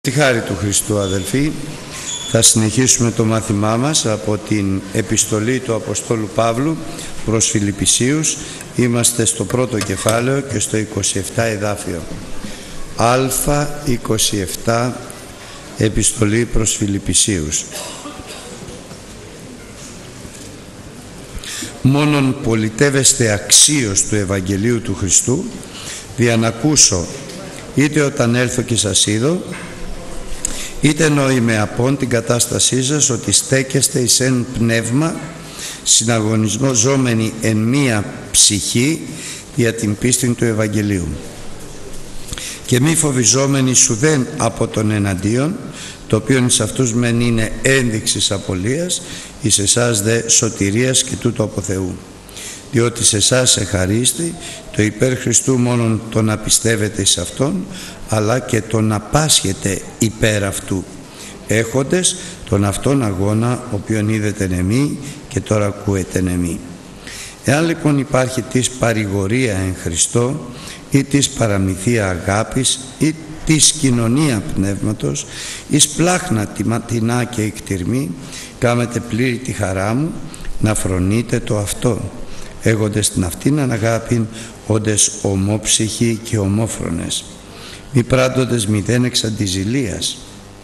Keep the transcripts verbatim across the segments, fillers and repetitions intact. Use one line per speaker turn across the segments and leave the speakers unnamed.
Στη χάρη του Χριστού, αδελφοί, θα συνεχίσουμε το μάθημά μας από την επιστολή του Αποστόλου Παύλου προς Φιλιππισίους. Είμαστε στο πρώτο κεφάλαιο και στο είκοσι επτά εδάφιο. Α είκοσι επτά, επιστολή προς Φιλιππισίους. Μόνον πολιτεύεστε αξίως του Ευαγγελίου του Χριστού, δια να ακούσω, είτε όταν έλθω και σας είδω, είτε εννοεί με απόν την κατάστασή σας, ότι στέκεστε εις εν πνεύμα, συναγωνισμό ζώμενοι εν μία ψυχή, για την πίστη του Ευαγγελίου. Και μη φοβιζόμενοι σουδέν από τον εναντίον, το οποίο εις αυτούς μεν είναι ένδειξης απολίας, εις εσάς δε σωτηρίας και τούτο από Θεού. Διότι σε εσάς εχαρίστη το υπέρ Χριστού μόνον το να πιστεύετε εις Αυτόν, αλλά και το να πάσχετε υπέρ Αυτού, έχοντες τον Αυτόν αγώνα, οποίον είδετε εμεί και τώρα ακούετε εμεί. Εάν λοιπόν υπάρχει της παρηγορία εν Χριστώ, ή της παραμυθία αγάπης, ή της κοινωνία πνεύματος, εις πλάχνα τη ματινά και εκτιρμή, κάμετε πλήρη τη χαρά μου, να φρονείτε το αυτό, έχοντες την αυτήν αναγάπην, όντες ομόψυχοι και ομόφρονες, μη πράττοντες μηδέν εξ αντιζηλίας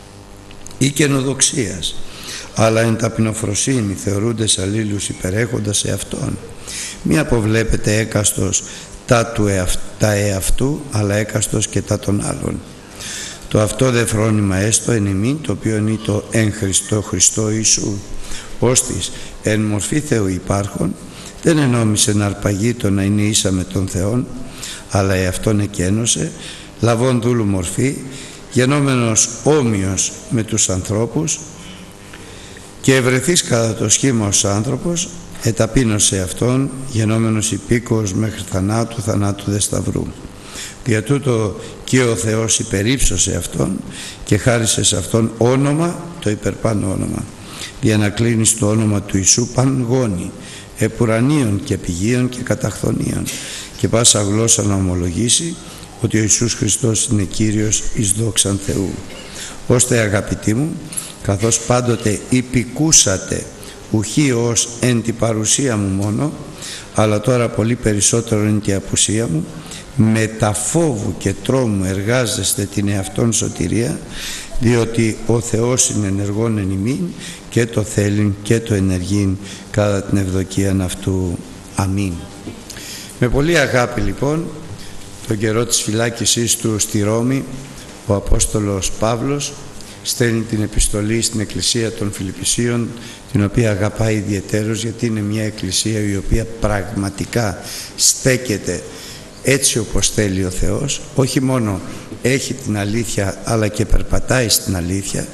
ή καινοδοξίας, αλλά εν ταπεινοφροσύνη θεωρούντες αλλήλους υπερέχοντας εαυτόν, μη αποβλέπετε έκαστος τα του εαυτ, τα εαυτού, αλλά έκαστος και τα των άλλων. Το αυτό δε φρόνημα έστω εν ημίν, το οποίο είναι το εν Χριστώ Χριστό Ιησού, ώστις εν μορφή Θεού υπάρχων, δεν ενόμισε να αρπαγεί το να είναι ίσα με τον Θεόν, αλλά εαυτόν εκένωσε, λαβών δούλου μορφή, γενόμενος όμοιος με τους ανθρώπους, και ευρεθείς κατά το σχήμα ως άνθρωπος, εταπείνωσε αυτόν, γενόμενος υπήκοος μέχρι θανάτου, θανάτου δε σταυρού. Δια τούτο και ο Θεός υπερύψωσε αυτόν και χάρισε σε αυτόν όνομα, το υπερπάνω όνομα, για να κλείνει το όνομα του Ιησού παν γόνι, επουρανίων και πηγίων και καταχθονίων, και πάσα γλώσσα να ομολογήσει ότι ο Ιησούς Χριστός είναι Κύριος εις δόξαν Θεού. Ώστε, αγαπητοί μου, καθώς πάντοτε υπηκούσατε, ουχή ως εν τη παρουσία μου μόνο, αλλά τώρα πολύ περισσότερο εν τη απουσία μου, με τα φόβου και τρόμου εργάζεστε την εαυτόν σωτηρία, διότι ο Θεός είναι ενεργόν εν ημίν και το θέλειν και το ενεργήν κατά την ευδοκίαν αυτού. Αμήν. Με πολύ αγάπη λοιπόν, τον καιρό της φυλάκησής του στη Ρώμη, ο Απόστολος Παύλος στέλνει την επιστολή στην Εκκλησία των Φιλιππισίων, την οποία αγαπάει ιδιαιτέρως, γιατί είναι μια εκκλησία η οποία πραγματικά στέκεται έτσι όπως θέλει ο Θεός, όχι μόνο έχει την αλήθεια αλλά και περπατάει στην αλήθεια,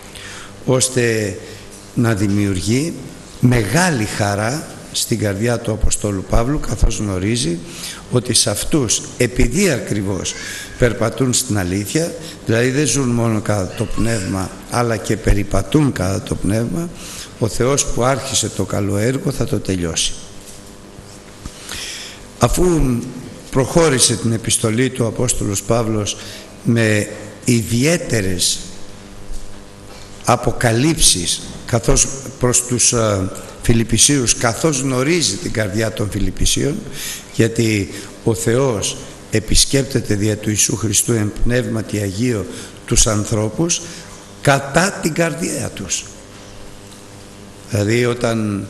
ώστε να δημιουργεί μεγάλη χαρά στην καρδιά του Αποστόλου Παύλου, καθώς γνωρίζει ότι σε αυτούς, επειδή ακριβώς περπατούν στην αλήθεια, δηλαδή δεν ζουν μόνο κατά το πνεύμα αλλά και περιπατούν κατά το πνεύμα, ο Θεός που άρχισε το καλό έργο θα το τελειώσει. Αφού προχώρησε την επιστολή του Απόστολος Παύλος με ιδιαίτερες αποκαλύψεις καθώς προς τους α, Φιλιππισίους, καθώς γνωρίζει την καρδιά των Φιλιππισίων, γιατί ο Θεός επισκέπτεται δια του Ιησού Χριστού εν πνεύματι Αγίο τους ανθρώπους κατά την καρδία τους. Δηλαδή όταν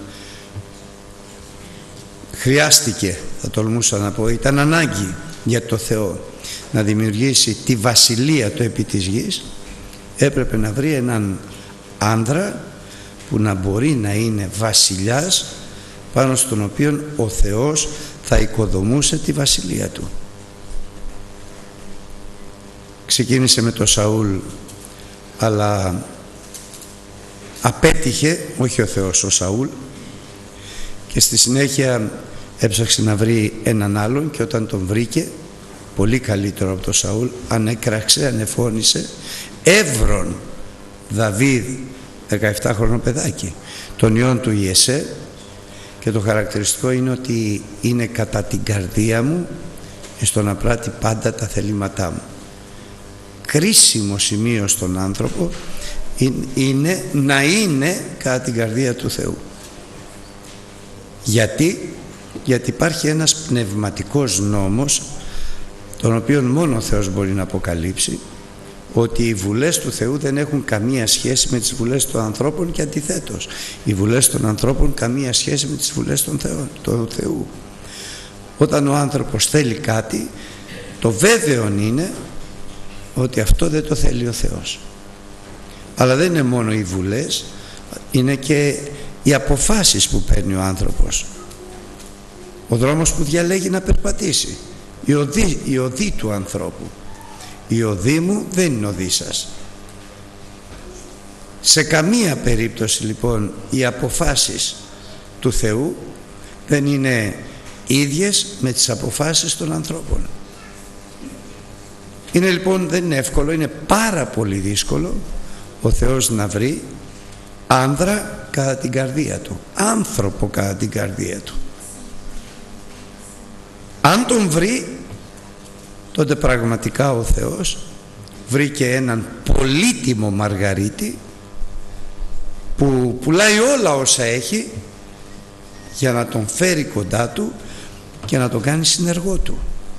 χρειάστηκε, θα τολμούσα να πω, ήταν ανάγκη για το Θεό να δημιουργήσει τη βασιλεία του επί της γης, έπρεπε να βρει έναν άνδρα που να μπορεί να είναι βασιλιάς, πάνω στον οποίο ο Θεός θα οικοδομούσε τη βασιλεία του. Ξεκίνησε με τον Σαούλ, αλλά απέτυχε, όχι ο Θεός, ο Σαούλ, και στη συνέχεια έψαξε να βρει έναν άλλον, και όταν τον βρήκε, πολύ καλύτερο από τον Σαούλ, ανέκραξε, ανεφώνησε, Εύρον Δαβίδ, δεκαεπτάχρονο παιδάκι, τον ιόν του Ιεσέ, και το χαρακτηριστικό είναι ότι είναι κατά την καρδία μου, στο να πράττει πάντα τα θελήματά μου. κρίσιμο σημείο στον άνθρωπο είναι να είναι κατά την καρδία του Θεού. Γιατί? Γιατί υπάρχει ένας πνευματικός νόμος, τον οποίο μόνο ο Θεός μπορεί να αποκαλύψει, ότι οι βουλές του Θεού δεν έχουν καμία σχέση με τις βουλές των ανθρώπων και αντιθέτως. Οι βουλές των ανθρώπων καμία σχέση με τις βουλές των Θεών, του Θεού. Όταν ο άνθρωπος θέλει κάτι, το βέβαιο είναι ότι αυτό δεν το θέλει ο Θεός. Αλλά δεν είναι μόνο οι βουλές, είναι και οι αποφάσεις που παίρνει ο άνθρωπος. Ο δρόμος που διαλέγει να περπατήσει. Η οδή, η οδή του ανθρώπου. Η οδή μου δεν είναι οδή σας. Σε καμία περίπτωση λοιπόν οι αποφάσεις του Θεού δεν είναι ίδιες με τις αποφάσεις των ανθρώπων. Είναι λοιπόν, δεν είναι εύκολο, είναι πάρα πολύ δύσκολο ο Θεός να βρει άνδρα κατά την καρδία του, άνθρωπο κατά την καρδία του. Αν τον βρει, τότε πραγματικά ο Θεός βρήκε έναν πολύτιμο Μαργαρίτη που πουλάει όλα όσα έχει για να τον φέρει κοντά του και να τον κάνει συνεργό του.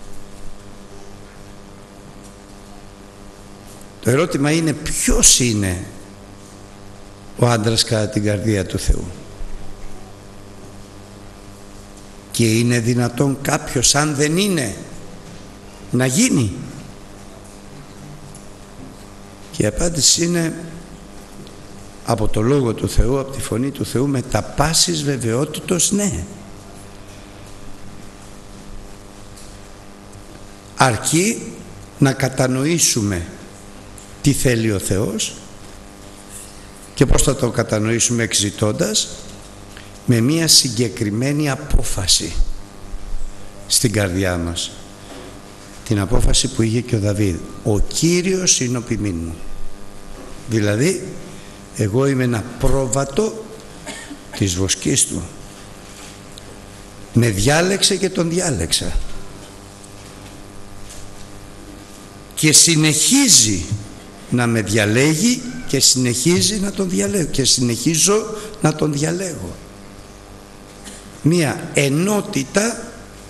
Το ερώτημα είναι ποιος είναι ο άντρας κατά την καρδία του Θεού. Και είναι δυνατόν κάποιος, αν δεν είναι, να γίνει? Και η απάντηση είναι από το Λόγο του Θεού, από τη φωνή του Θεού, με τα πάσης βεβαιότητος ναι. Αρκεί να κατανοήσουμε τι θέλει ο Θεός. Και πώς θα το κατανοήσουμε? εξητώντας με μία συγκεκριμένη απόφαση στην καρδιά μας. Την απόφαση που είχε και ο Δαβίδ: ο Κύριος είναι ο ποιμήν μου. Δηλαδή εγώ είμαι ένα πρόβατο της βοσκής του. Με διάλεξε και τον διάλεξα. Και συνεχίζει να με διαλέγει και συνεχίζει να τον διαλέγω και συνεχίζω να τον διαλέγω. Μία ενότητα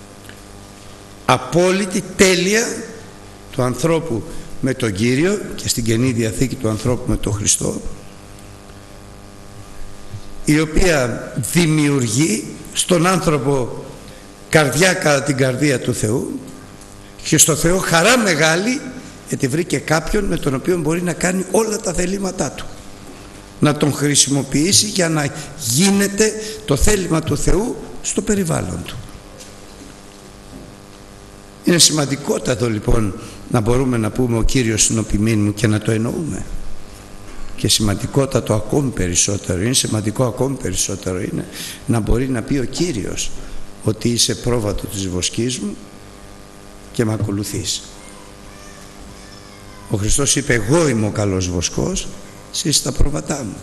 απόλυτη, τέλεια του ανθρώπου με τον Κύριο και στην Καινή Διαθήκη του ανθρώπου με τον Χριστό, η οποία δημιουργεί στον άνθρωπο καρδιά κατά την καρδία του Θεού και στο Θεό χαρά μεγάλη, γιατί βρήκε κάποιον με τον οποίο μπορεί να κάνει όλα τα θελήματά του, να τον χρησιμοποιήσει για να γίνεται το θέλημα του Θεού στο περιβάλλον του. Είναι σημαντικότατο λοιπόν να μπορούμε να πούμε ο Κύριος είναι ο ποιμήν μου και να το εννοούμε. Και σημαντικότατο ακόμη περισσότερο, είναι σημαντικό ακόμη περισσότερο είναι να μπορεί να πει ο Κύριος ότι είσαι πρόβατο της βοσκής μου και με ακολουθείς. Ο Χριστός είπε: εγώ είμαι ο καλός βοσκός, εσείς τα πρόβατά μου.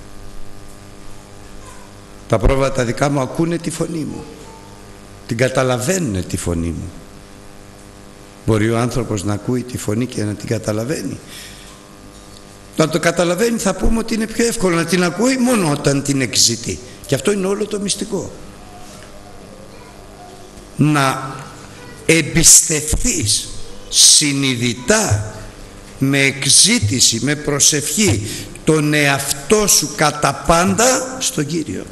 Τα πρόβατα δικά μου ακούνε τη φωνή μου, την καταλαβαίνουν τη φωνή μου. Μπορεί ο άνθρωπος να ακούει τη φωνή και να την καταλαβαίνει? Να το καταλαβαίνει θα πούμε ότι είναι πιο εύκολο, να την ακούει μόνο όταν την εξητεί. Και αυτό είναι όλο το μυστικό. Να εμπιστευθείς συνειδητά, με εξήτηση, με προσευχή, τον εαυτό σου κατά πάντα στον Κύριο.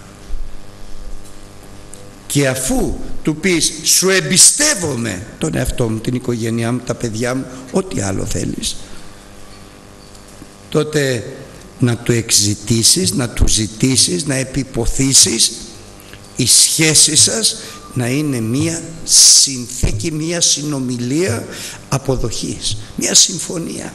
Και αφού του πεις σου εμπιστεύομαι τον εαυτό μου, την οικογένειά μου, τα παιδιά μου, ό,τι άλλο θέλεις, τότε να του εξζητήσεις, να του ζητήσεις, να επιποθήσεις η σχέση σας να είναι μία συνθήκη, μία συνομιλία αποδοχής, μία συμφωνία.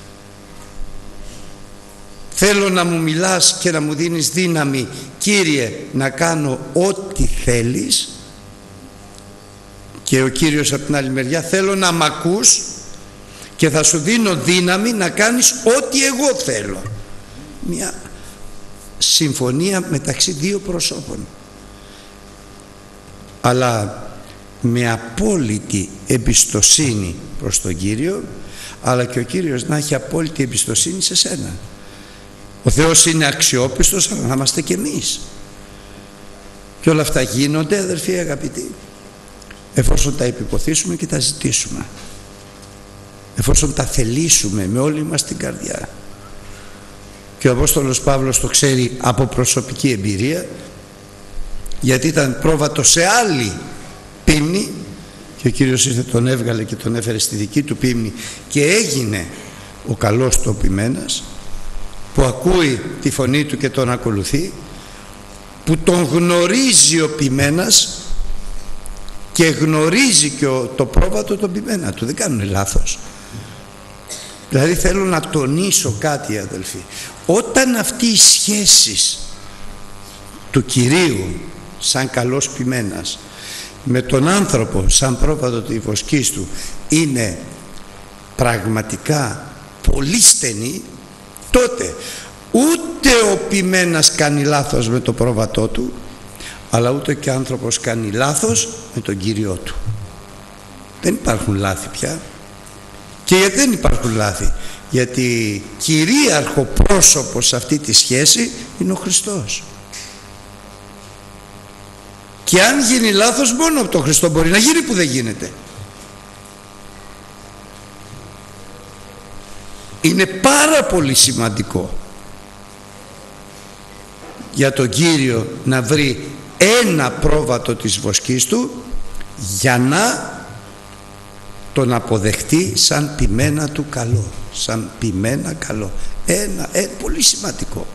Θέλω να μου μιλάς και να μου δίνεις δύναμη, Κύριε, να κάνω ό,τι θέλεις, και ο Κύριος από την άλλη μεριά θέλω να μ' ακούς και θα σου δίνω δύναμη να κάνεις ό,τι εγώ θέλω. Μια συμφωνία μεταξύ δύο προσώπων, αλλά με απόλυτη εμπιστοσύνη προς τον Κύριο, αλλά και ο Κύριος να έχει απόλυτη εμπιστοσύνη σε σένα. Ο Θεός είναι αξιόπιστος, αλλά να είμαστε κι εμείς. Και όλα αυτά γίνονται, αδερφοί αγαπητοί, εφόσον τα επιποθήσουμε και τα ζητήσουμε, εφόσον τα θελήσουμε με όλη μας την καρδιά. Και ο Απόστολος Παύλος το ξέρει από προσωπική εμπειρία, γιατί ήταν πρόβατο σε άλλη πίμνη και ο Κύριος ήρθε, τον έβγαλε και τον έφερε στη δική του πίμνη και έγινε ο καλός του ποιμένας, που ακούει τη φωνή του και τον ακολουθεί, που τον γνωρίζει ο ποιμένας και γνωρίζει και ο, το πρόβατο τον ποιμένα του. Δεν κάνουν λάθος. Δηλαδή θέλω να τονίσω κάτι, αδελφοί. Όταν αυτή η σχέση του Κυρίου σαν καλός ποιμένας με τον άνθρωπο σαν πρόβατο της βοσκής του είναι πραγματικά πολύ στενή, τότε ούτε ο ποιμένας κάνει λάθος με το πρόβατό του, αλλά ούτε και ο άνθρωπος κάνει λάθος με τον Κύριό του. Δεν υπάρχουν λάθη πια. Και γιατί δεν υπάρχουν λάθη? Γιατί κυρίαρχο πρόσωπο σε αυτή τη σχέση είναι ο Χριστός. Και αν γίνει λάθος, μόνο από τον Χριστό μπορεί να γίνει, που δεν γίνεται. Είναι πάρα πολύ σημαντικό για τον Κύριο να βρει ένα πρόβατο της βοσκής του για να τον αποδεχτεί σαν ποιμένα του καλό, σαν ποιμένα καλό. Ένα, ένα πολύ σημαντικό.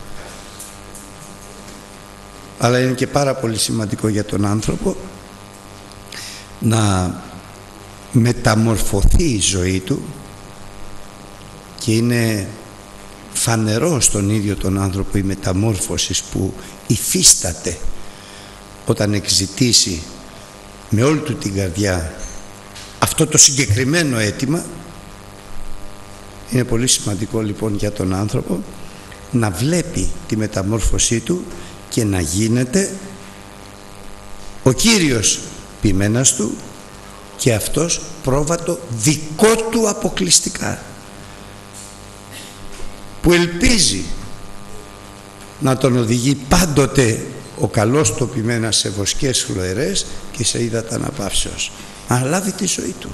Αλλά είναι και πάρα πολύ σημαντικό για τον άνθρωπο να μεταμορφωθεί η ζωή του, και είναι φανερό στον ίδιο τον άνθρωπο η μεταμόρφωση που υφίσταται όταν εξητήσει με όλη του την καρδιά αυτό το συγκεκριμένο αίτημα. Είναι πολύ σημαντικό λοιπόν για τον άνθρωπο να βλέπει τη μεταμόρφωσή του και να γίνεται ο Κύριος ποιμένας του και αυτός πρόβατο δικό του αποκλειστικά, που ελπίζει να τον οδηγεί πάντοτε ο καλός του ποιμένας σε βοσκές φλοερές και σε ύδατα αναπαύσεως, να λάβει τη ζωή του.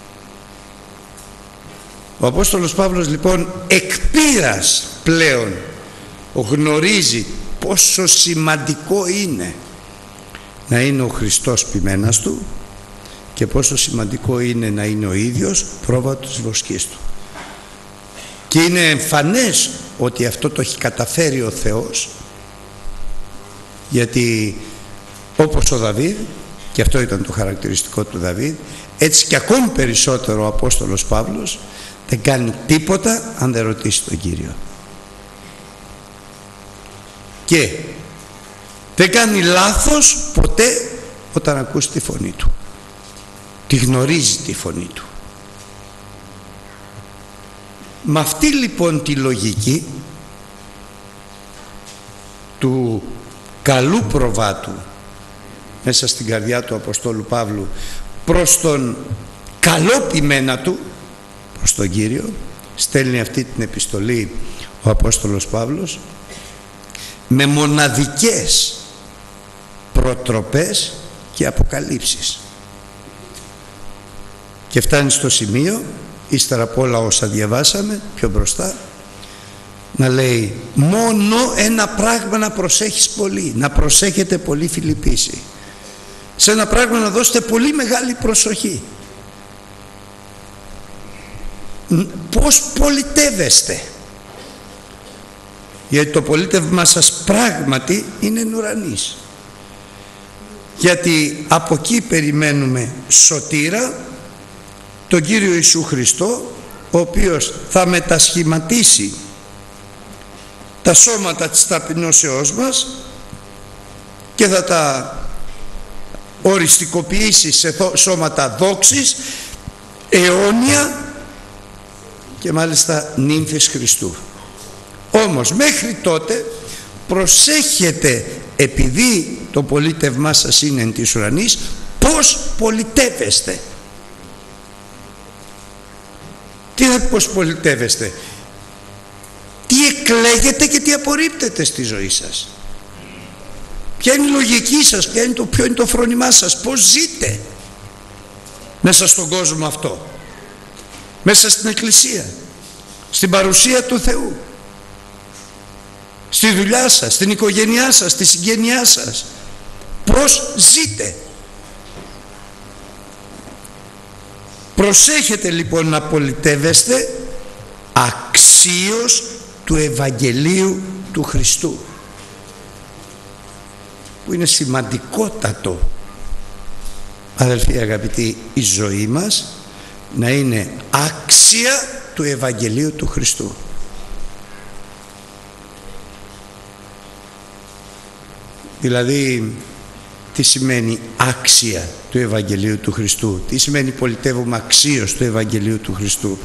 Ο Απόστολος Παύλος λοιπόν εκ πείρας πλέον γνωρίζει πόσο σημαντικό είναι να είναι ο Χριστός ποιμένας του και πόσο σημαντικό είναι να είναι ο ίδιος πρόβατος της βοσκής του. Και είναι εμφανές ότι αυτό το έχει καταφέρει ο Θεός, γιατί όπως ο Δαβίδ, και αυτό ήταν το χαρακτηριστικό του Δαβίδ, έτσι και ακόμη περισσότερο ο Απόστολος Παύλος δεν κάνει τίποτα αν δεν ρωτήσει τον Κύριο. Και δεν κάνει λάθος ποτέ όταν ακούσει τη φωνή του. Τη γνωρίζει τη φωνή του. Με αυτή λοιπόν τη λογική του καλού προβάτου μέσα στην καρδιά του Αποστόλου Παύλου προς τον καλό ποιμένα του, προς τον Κύριο, στέλνει αυτή την επιστολή ο Απόστολος Παύλος με μοναδικές προτροπές και αποκαλύψεις, και φτάνει στο σημείο, ύστερα από όλα όσα διαβάσαμε πιο μπροστά, να λέει μόνο ένα πράγμα να προσέχεις πολύ, να προσέχετε πολύ Φιλιππίσοι, σε ένα πράγμα να δώσετε πολύ μεγάλη προσοχή. Πώς πολιτεύεστε, γιατί το πολίτευμά σας πράγματι είναι ουρανής, γιατί από εκεί περιμένουμε σωτήρα, τον Κύριο Ιησού Χριστό, ο οποίος θα μετασχηματίσει τα σώματα της ταπεινώσεώς μας και θα τα οριστικοποιήσει σε σώματα δόξης αιώνια και μάλιστα νύμφες Χριστού. Όμως μέχρι τότε προσέχετε, επειδή το πολίτευμά σας είναι εν της ουρανής, πώς πολιτεύεστε. Τι Τι θα πως πολιτεύεστε? Τι εκλέγετε και τι απορρίπτετε στη ζωή σας? Ποια είναι η λογική σας? Ποια είναι το, ποιο είναι το φρόνημά σας? Πώς ζείτε μέσα στον κόσμο αυτό, μέσα στην Εκκλησία, στην παρουσία του Θεού, στη δουλειά σας, στην οικογένειά σας, στη συγγένειά σας? Πώς ζείτε? Προσέχετε λοιπόν να πολιτεύεστε αξίως του Ευαγγελίου του Χριστού, που είναι σημαντικότατο, αδελφοί αγαπητοί, η ζωή μας να είναι άξια του Ευαγγελίου του Χριστού. Δηλαδή, τι σημαίνει άξια του Ευαγγελίου του Χριστού? Τι σημαίνει πολιτεύουμε αξίως του Ευαγγελίου του Χριστού?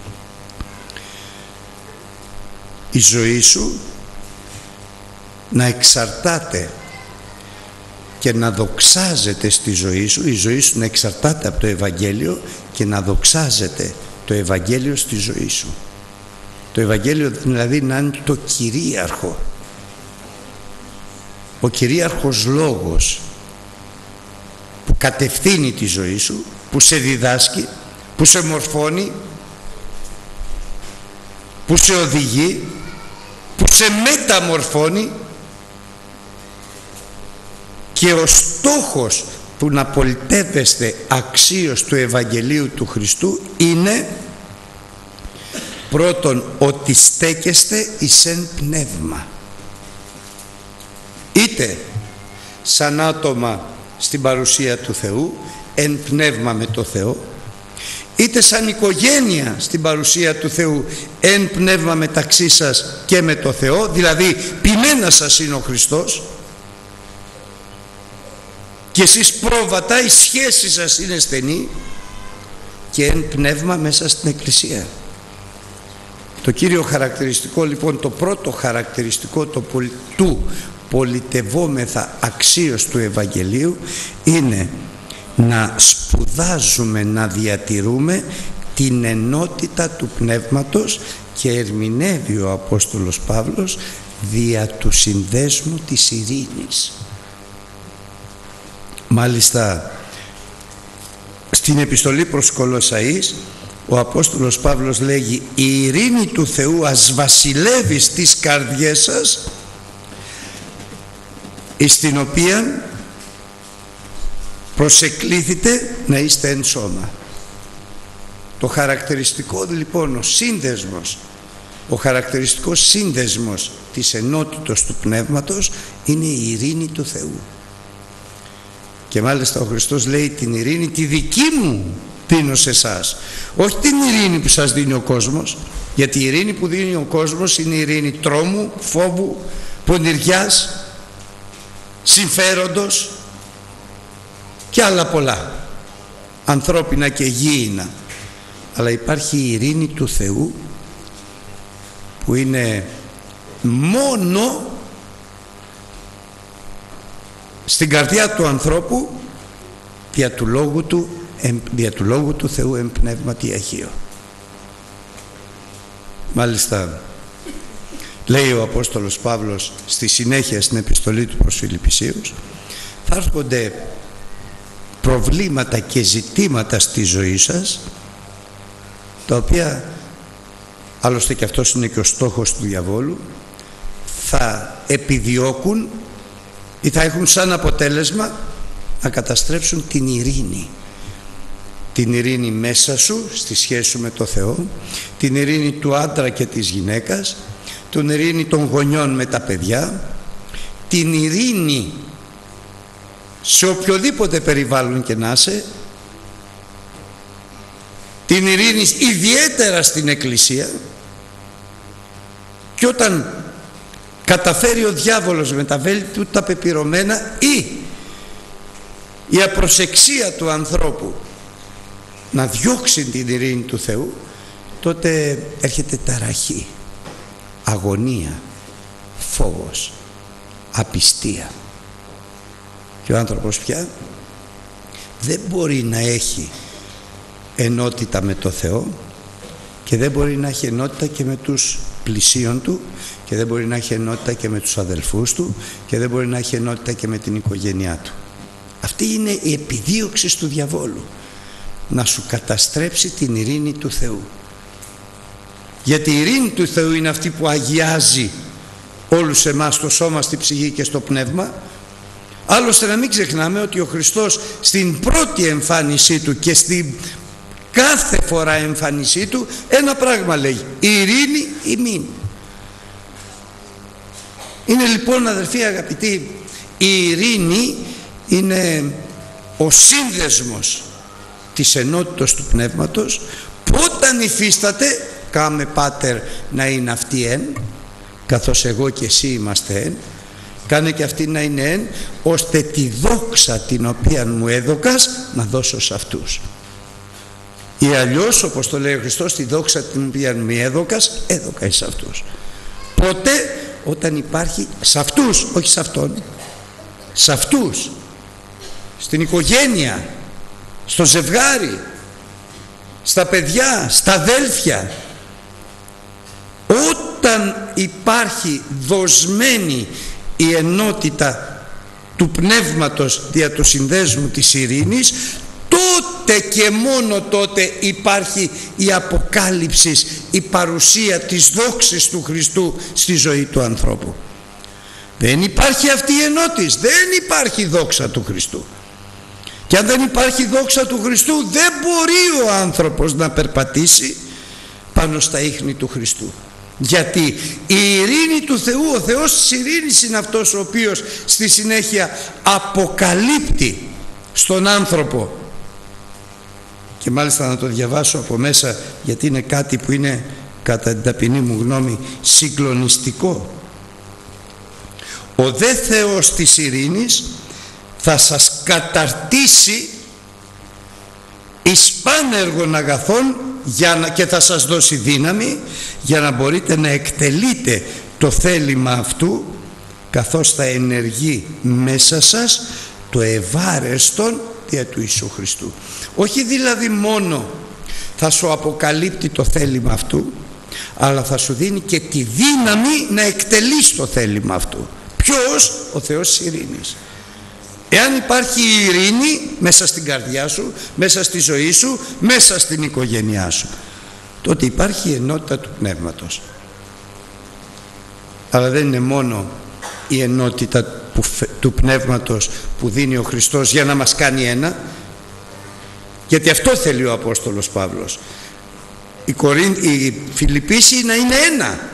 Η ζωή σου να εξαρτάται και να δοξάζεται στη ζωή σου, η ζωή σου να εξαρτάται από το Ευαγγέλιο και να δοξάζεται το Ευαγγέλιο στη ζωή σου. Το Ευαγγέλιο δηλαδή να είναι το κυρίαρχο, ο κυρίαρχος λόγος που κατευθύνει τη ζωή σου, που σε διδάσκει, που σε μορφώνει, που σε οδηγεί, που σε μεταμορφώνει. Και ο στόχος του να πολιτεύεστε αξίως του Ευαγγελίου του Χριστού είναι πρώτον ότι στέκεστε εις εν πνεύμα, είτε σαν άτομα στην παρουσία του Θεού, εν πνεύμα με το Θεό, είτε σαν οικογένεια στην παρουσία του Θεού, εν πνεύμα μεταξύ σας και με το Θεό, δηλαδή ποιμένας σας είναι ο Χριστός και εσείς πρόβατα, η σχέση σας είναι στενή, και εν πνεύμα μέσα στην Εκκλησία. Το κύριο χαρακτηριστικό λοιπόν, το πρώτο χαρακτηριστικό το πολι... του πολιτευόμεθα αξίως του Ευαγγελίου είναι να σπουδάζουμε, να διατηρούμε την ενότητα του Πνεύματος, και ερμηνεύει ο Απόστολος Παύλος δια του συνδέσμου της ειρήνης. Μάλιστα στην επιστολή προς Κολοσσαείς ο Απόστολος Παύλος λέγει: η ειρήνη του Θεού ας βασιλεύει στις καρδιές σας, εις την οποία προσεκλήθητε να είστε εν σώμα. Το χαρακτηριστικό λοιπόν, ο σύνδεσμος, ο χαρακτηριστικός σύνδεσμος της ενότητος του Πνεύματος είναι η ειρήνη του Θεού. Και μάλιστα ο Χριστός λέει: την ειρήνη τη δική μου δίνω σε εσάς, όχι την ειρήνη που σας δίνει ο κόσμος, γιατί η ειρήνη που δίνει ο κόσμος είναι η ειρήνη τρόμου, φόβου, πονηριάς, συμφέροντος και άλλα πολλά, ανθρώπινα και γήινα. Αλλά υπάρχει η ειρήνη του Θεού που είναι μόνο στην καρδιά του ανθρώπου δια του λόγου του, δια του, λόγου του Θεού εν πνεύματι Αγίο. Μάλιστα λέει ο Απόστολος Παύλος στη συνέχεια στην επιστολή του προς Φιλιππισίους, θα έρχονται προβλήματα και ζητήματα στη ζωή σας, τα οποία άλλωστε και αυτός είναι και ο στόχος του διαβόλου, θα επιδιώκουν ή θα έχουν σαν αποτέλεσμα να καταστρέψουν την ειρήνη. Την ειρήνη μέσα σου, στη σχέση σου με το Θεό, την ειρήνη του άντρα και της γυναίκας, την ειρήνη των γονιών με τα παιδιά, την ειρήνη σε οποιοδήποτε περιβάλλον και να είσαι, την ειρήνη ιδιαίτερα στην Εκκλησία. Και όταν καταφέρει ο διάβολος με τα βέλη του τα πεπειρωμένα ή η απροσεξία του ανθρώπου να διώξει την ειρήνη του Θεού, τότε έρχεται ταραχή, αγωνία, φόβος, απιστία. Και ο άνθρωπος πια δεν μπορεί να έχει ενότητα με το Θεό, και δεν μπορεί να έχει ενότητα και με τους πλησίον του, και δεν μπορεί να έχει ενότητα και με τους αδελφούς του, και δεν μπορεί να έχει ενότητα και με την οικογένειά του. Αυτή είναι η επιδίωξη του διαβόλου, να σου καταστρέψει την ειρήνη του Θεού. Γιατί η ειρήνη του Θεού είναι αυτή που αγιάζει όλους εμάς, στο σώμα, στη ψυχή και στο πνεύμα. Άλλωστε να μην ξεχνάμε ότι ο Χριστός στην πρώτη εμφάνισή του και στην κάθε φορά εμφάνισή του ένα πράγμα λέγει: ειρήνη ημίν. Είναι λοιπόν, αδελφοί αγαπητοί, η ειρήνη είναι ο σύνδεσμος της ενότητας του πνεύματος, που όταν υφίσταται, κάμε πάτερ να είναι αυτή εν, καθώς εγώ και εσύ είμαστε εν, κάνε και αυτή να είναι εν, ώστε τη δόξα την οποία μου έδωκας να δώσω σε αυτούς. Ή αλλιώς, όπως το λέει ο Χριστός, τη δόξα την οποία μου έδωκας έδωκα σε αυτούς. Πότε? Όταν υπάρχει σε αυτούς, όχι σε αυτόν, σε αυτούς, στην οικογένεια, στο ζευγάρι, στα παιδιά, στα αδέλφια. Όταν υπάρχει δοσμένη η ενότητα του πνεύματος δια του συνδέσμου της ειρήνης, τότε και μόνο τότε υπάρχει η αποκάλυψη, η παρουσία της δόξης του Χριστού στη ζωή του ανθρώπου. Δεν υπάρχει αυτή η ενότηση, δεν υπάρχει δόξα του Χριστού. Και αν δεν υπάρχει δόξα του Χριστού, δεν μπορεί ο άνθρωπος να περπατήσει πάνω στα ίχνη του Χριστού. Γιατί η ειρήνη του Θεού, ο Θεός της ειρήνης είναι αυτός ο οποίος στη συνέχεια αποκαλύπτει στον άνθρωπο, και μάλιστα να το διαβάσω από μέσα, γιατί είναι κάτι που είναι κατά την ταπεινή μου γνώμη συγκλονιστικό. Ο δε Θεός της ειρήνης θα σας καταρτήσει εις πάνεργων αγαθών για να, και θα σας δώσει δύναμη για να μπορείτε να εκτελείτε το θέλημα αυτού, καθώς θα ενεργεί μέσα σας το ευάρεστον δια του Ιησού Χριστού. Όχι δηλαδή μόνο θα σου αποκαλύπτει το θέλημα αυτού, αλλά θα σου δίνει και τη δύναμη να εκτελείς το θέλημα αυτού. Ποιος? Ο Θεός της ειρήνης. Εάν υπάρχει η ειρήνη μέσα στην καρδιά σου, μέσα στη ζωή σου, μέσα στην οικογένειά σου, τότε υπάρχει η ενότητα του πνεύματος. Αλλά δεν είναι μόνο η ενότητα που, του πνεύματος που δίνει ο Χριστός για να μας κάνει ένα, γιατί αυτό θέλει ο Απόστολος Παύλος. Οι, Κορίν, οι Φιλιππίσοι να είναι ένα,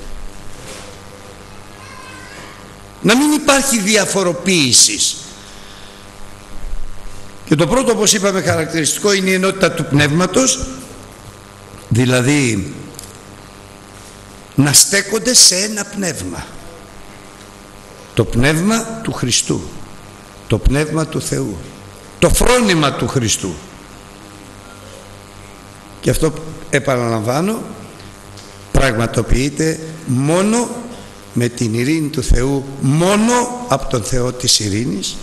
να μην υπάρχει διαφοροποίησης. Και το πρώτο, όπως είπαμε, χαρακτηριστικό είναι η ενότητα του πνεύματος, δηλαδή να στέκονται σε ένα πνεύμα, το πνεύμα του Χριστού, το πνεύμα του Θεού, το φρόνημα του Χριστού. Και αυτό, επαναλαμβάνω, πραγματοποιείται μόνο με την ειρήνη του Θεού, μόνο από τον Θεό της ειρήνης.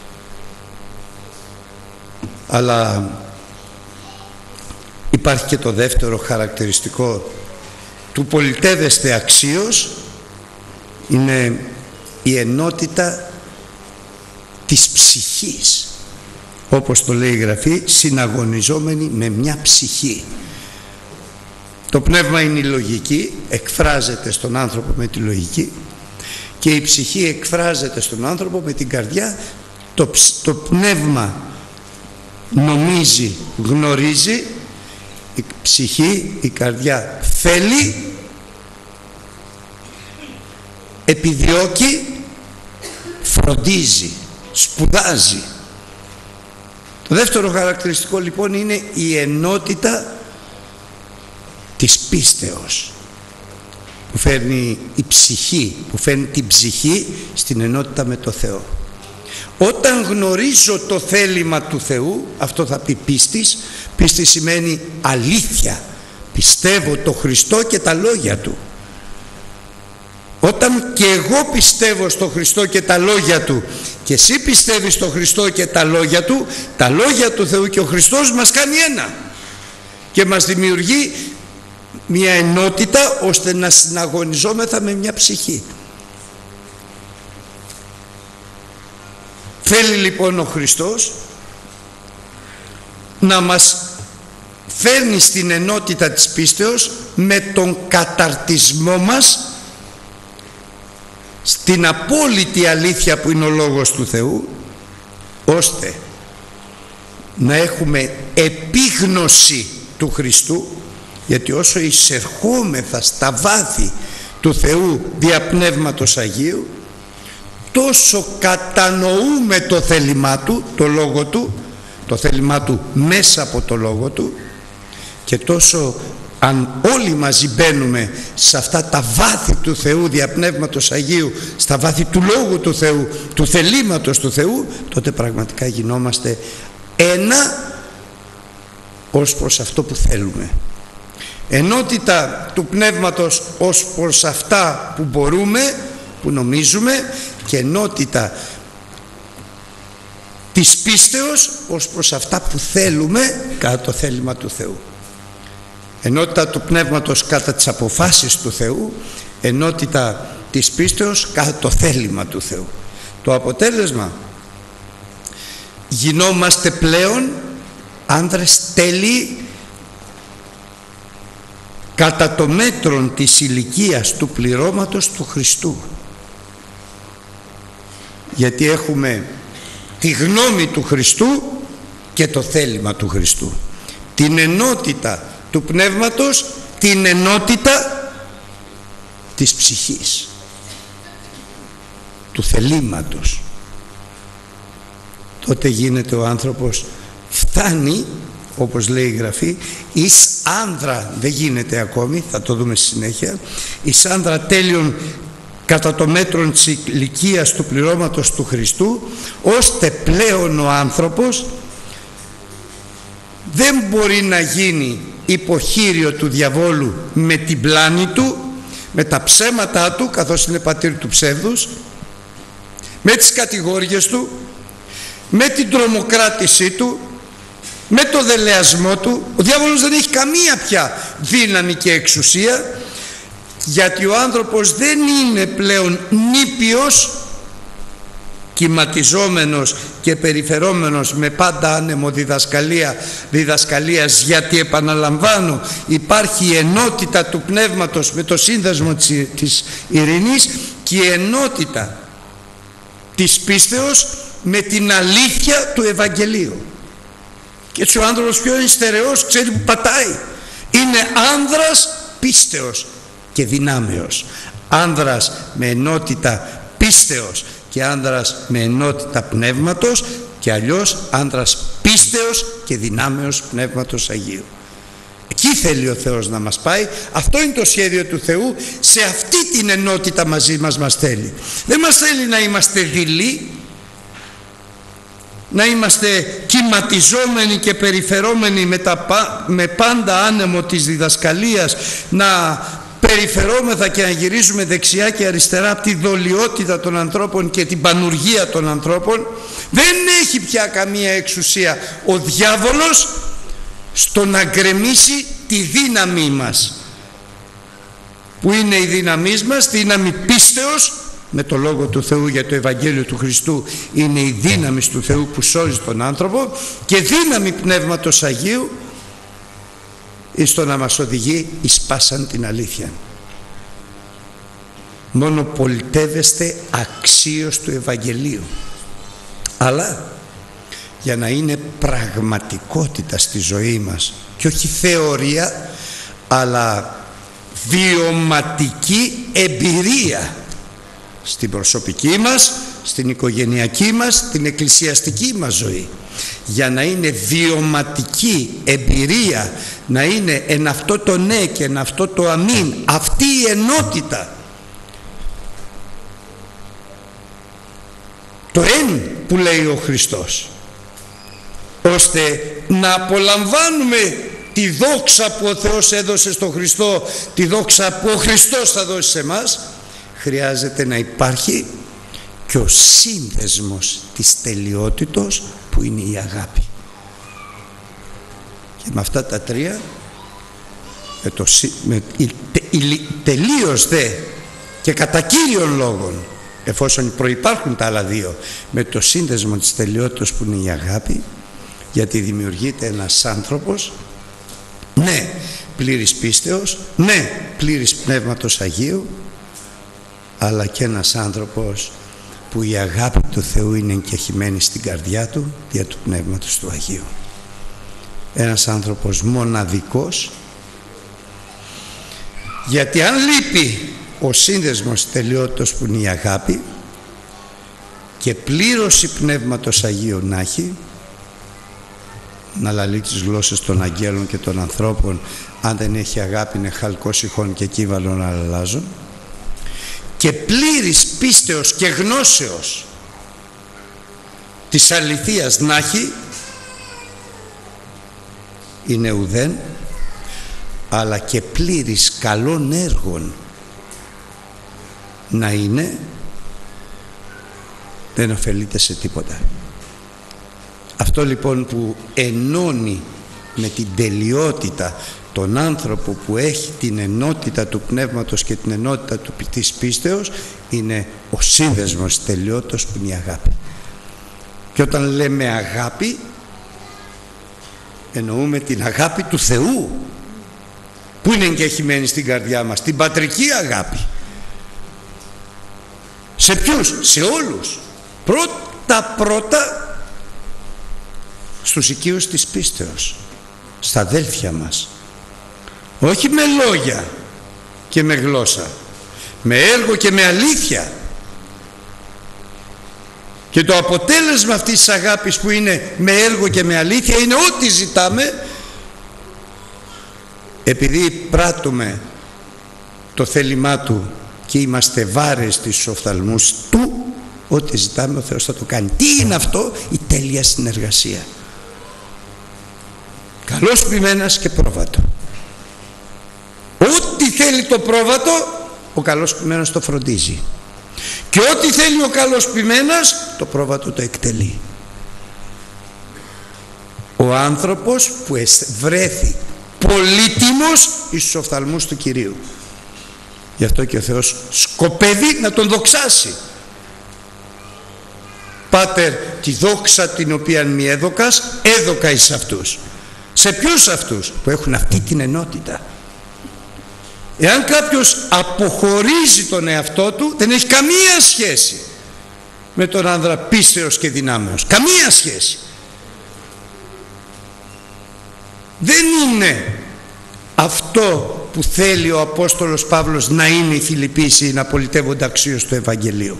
Αλλά υπάρχει και το δεύτερο χαρακτηριστικό του πολιτεύεστε αξίως, είναι η ενότητα της ψυχής, όπως το λέει η Γραφή, συναγωνιζόμενη με μια ψυχή. Το πνεύμα είναι η λογική, εκφράζεται στον άνθρωπο με τη λογική, και η ψυχή εκφράζεται στον άνθρωπο με την καρδιά. Το, το πνεύμα νομίζει, γνωρίζει, η ψυχή, η καρδιά θέλει, επιδιώκει, φροντίζει, σπουδάζει. Το δεύτερο χαρακτηριστικό λοιπόν είναι η ενότητα της πίστεως, που φέρνει η ψυχή, που φέρνει την ψυχή στην ενότητα με το Θεό. Όταν γνωρίζω το θέλημα του Θεού, αυτό θα πει πίστης. Πίστη σημαίνει αλήθεια. Πιστεύω το Χριστό και τα λόγια Του. Όταν και εγώ πιστεύω στο Χριστό και τα λόγια Του, και εσύ πιστεύεις στο Χριστό και τα λόγια Του, τα λόγια του Θεού και ο Χριστός μας κάνει ένα και μας δημιουργεί μια ενότητα ώστε να συναγωνιζόμεθα με μια ψυχή. Θέλει λοιπόν ο Χριστός να μας φέρνει στην ενότητα της πίστεως με τον καταρτισμό μας στην απόλυτη αλήθεια που είναι ο Λόγος του Θεού, ώστε να έχουμε επίγνωση του Χριστού, γιατί όσο εισερχόμεθα στα βάθη του Θεού δια Πνεύματος Αγίου, τόσο κατανοούμε το θέλημά Του, το Λόγο Του, το θέλημά Του μέσα από το Λόγο Του, και τόσο αν όλοι μαζί μπαίνουμε σε αυτά τα βάθη του Θεού δια Πνεύματος Αγίου, στα βάθη του Λόγου του Θεού, του θελήματος του Θεού, τότε πραγματικά γινόμαστε ένα ως προς αυτό που θέλουμε. Ενότητα του Πνεύματος ως προς αυτά που μπορούμε, που νομίζουμε, και ενότητα της πίστεως ως προς αυτά που θέλουμε κατά το θέλημα του Θεού. Ενότητα του Πνεύματος κατά τις αποφάσεις του Θεού, ενότητα της πίστεως κατά το θέλημα του Θεού. Το αποτέλεσμα, γινόμαστε πλέον άνδρες τέλειοι κατά το μέτρον της ηλικίας του πληρώματος του Χριστού, γιατί έχουμε τη γνώμη του Χριστού και το θέλημα του Χριστού, την ενότητα του Πνεύματος, την ενότητα της ψυχής, του θελήματος. Τότε γίνεται ο άνθρωπος, φτάνει, όπως λέει η Γραφή, εις άνδρα, δεν γίνεται ακόμη, θα το δούμε στη συνέχεια, εις άνδρα τέλειον κατά το μέτρο της ηλικίας του πληρώματος του Χριστού, ώστε πλέον ο άνθρωπος δεν μπορεί να γίνει υποχείριο του διαβόλου με την πλάνη του, με τα ψέματά του, καθώς είναι πατήρ του ψεύδους, με τις κατηγόριες του, με την τρομοκράτησή του, με το δελεασμό του. Ο διάβολος δεν έχει καμία πια δύναμη και εξουσία, γιατί ο άνθρωπος δεν είναι πλέον νήπιος, κυματιζόμενος και περιφερόμενος με πάντα άνεμο διδασκαλία, διδασκαλίας, γιατί επαναλαμβάνω υπάρχει η ενότητα του Πνεύματος με το σύνδεσμο της, της ειρηνής, και η ενότητα της πίστεως με την αλήθεια του Ευαγγελίου. Και έτσι ο άνθρωπος πιο είναι στερεός, ξέρει που πατάει, είναι άνδρας πίστεως και δυνάμεως, άνδρας με ενότητα πίστεως και άνδρας με ενότητα πνεύματος, και αλλιώς άνδρας πίστεως και δυνάμεως Πνεύματος Αγίου. Εκεί θέλει ο Θεός να μας πάει. Αυτό είναι το σχέδιο του Θεού. Σε αυτή την ενότητα μαζί μας μας θέλει. Δεν μας θέλει να είμαστε δειλοί, να είμαστε κυματιζόμενοι και περιφερόμενοι με, τα, με πάντα άνεμο της διδασκαλίας, να περιφερόμεθα και να γυρίζουμε δεξιά και αριστερά από τη δολιότητα των ανθρώπων και την πανουργία των ανθρώπων. Δεν έχει πια καμία εξουσία ο διάβολος στο να γκρεμίσει τη δύναμή μας, που είναι η δύναμή μας, τη δύναμη πίστεως με το Λόγο του Θεού, για το Ευαγγέλιο του Χριστού είναι η δύναμη του Θεού που σώζει τον άνθρωπο, και δύναμη Πνεύματος Αγίου εις το να μας οδηγεί εις πάσαν την αλήθεια. Μόνο πολιτεύεστε αξίως του Ευαγγελίου, αλλά για να είναι πραγματικότητα στη ζωή μας, και όχι θεωρία, αλλά βιωματική εμπειρία στην προσωπική μας, στην οικογενειακή μας, στην εκκλησιαστική μας ζωή. Για να είναι βιωματική εμπειρία, να είναι εν αυτό το ναι και εν αυτό το αμήν, αυτή η ενότητα, το εν που λέει ο Χριστός, ώστε να απολαμβάνουμε τη δόξα που ο Θεός έδωσε στον Χριστό, τη δόξα που ο Χριστός θα δώσει σε εμάς, χρειάζεται να υπάρχει και ο σύνδεσμος της τελειότητος που είναι η αγάπη. Και με αυτά τα τρία με το, με, τελείως δε και κατά κύριον λόγων, εφόσον προϋπάρχουν τα άλλα δύο, με το σύνδεσμο της τελειότητας που είναι η αγάπη, γιατί δημιουργείται ένας άνθρωπος, ναι πλήρης πίστεως, ναι πλήρης Πνεύματος Αγίου, αλλά και ένας άνθρωπος που η αγάπη του Θεού είναι εγκεχημένη στην καρδιά του δια του Πνεύματος του Αγίου. Ένας άνθρωπος μοναδικός, γιατί αν λείπει ο σύνδεσμος τελειότητος που είναι η αγάπη και πλήρωση Πνεύματος Αγίου να έχει, να λαλεί τις γλώσσες των αγγέλων και των ανθρώπων, αν δεν έχει αγάπη είναι χαλκός ηχών και κύβαλον αλλάζων, και πλήρης πίστεως και γνώσεως της αληθείας να έχει, είναι ουδέν, αλλά και πλήρης καλών έργων να είναι, δεν ωφελείται σε τίποτα. Αυτό λοιπόν που ενώνει με την τελειότητα τον άνθρωπο που έχει την ενότητα του πνεύματος και την ενότητα του, της πίστεως, είναι ο σύνδεσμος τελειότητας που είναι η αγάπη. Και όταν λέμε αγάπη, εννοούμε την αγάπη του Θεού που είναι εγκεχημένη στην καρδιά μας, την πατρική αγάπη. Σε ποιους? Σε όλους. Πρώτα πρώτα στους οικείους της πίστεως, στα αδέλφια μας, όχι με λόγια και με γλώσσα, με έργο και με αλήθεια. Και το αποτέλεσμα αυτής της αγάπης που είναι με έργο και με αλήθεια είναι ό,τι ζητάμε, επειδή πράττουμε το θέλημά του και είμαστε βάρεστοι στους οφθαλμούς του, ό,τι ζητάμε ο Θεός θα το κάνει. Τι είναι αυτό? Η τέλεια συνεργασία. Καλός ποιμένας και πρόβατο. Ό,τι θέλει το πρόβατο, ο καλός ποιμένας το φροντίζει. Και ό,τι θέλει ο καλός ποιμένας, το πρόβατο το εκτελεί. Ο άνθρωπος που βρέθη πολύτιμος εις τους οφθαλμούς του Κυρίου. Γι' αυτό και ο Θεός σκοπεύει να τον δοξάσει. Πάτερ, τη δόξα την οποία μη έδωκας, έδωκα εις αυτούς. Σε ποιους αυτούς? Που έχουν αυτή την ενότητα. Εάν κάποιος αποχωρίζει τον εαυτό του, δεν έχει καμία σχέση με τον άνδρα πίστεως και δυνάμεως. Καμία σχέση. Δεν είναι αυτό που θέλει ο Απόστολος Παύλος να είναι οι Φιλιππίσοι, να πολιτεύονται αξίως του Ευαγγελίου.